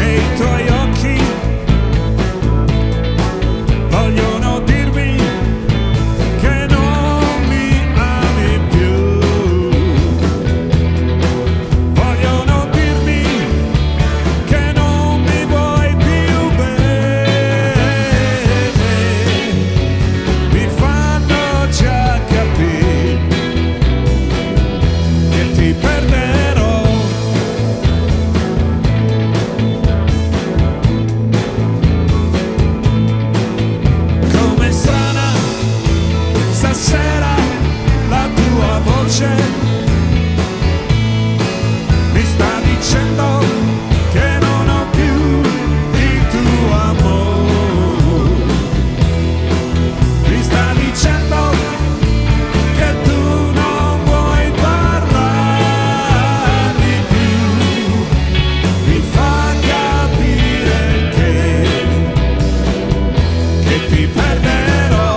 e i tuoi occhi vogliono dirmi che non mi ami più, vogliono dirmi che non mi vuoi più bene, mi fanno già capire che ti perderò. Come strana stasera la tua voce mi sta dicendo che non ho più il tuo amore, mi sta dicendo che tu non vuoi parlarmi più, mi fa capire che ti perderò.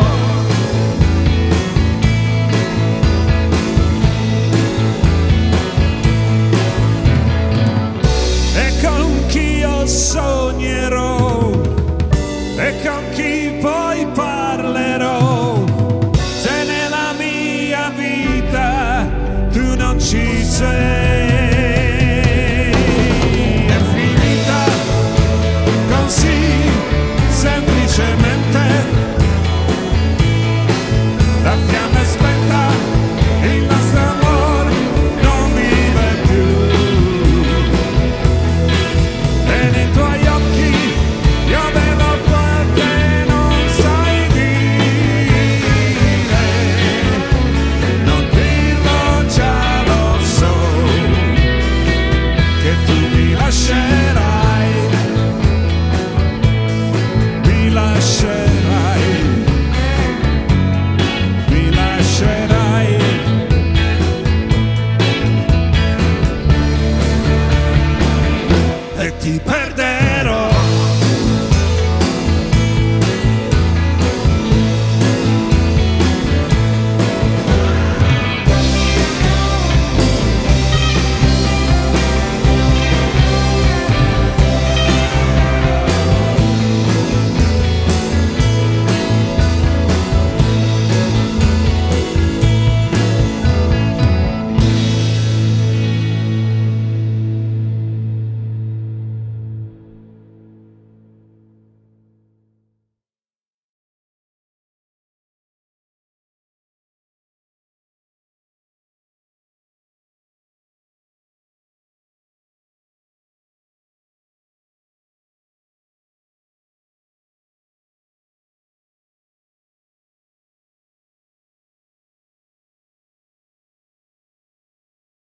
E con chi io sognerò, e con chi poi parlerò, se nella mia vita tu non ci sei.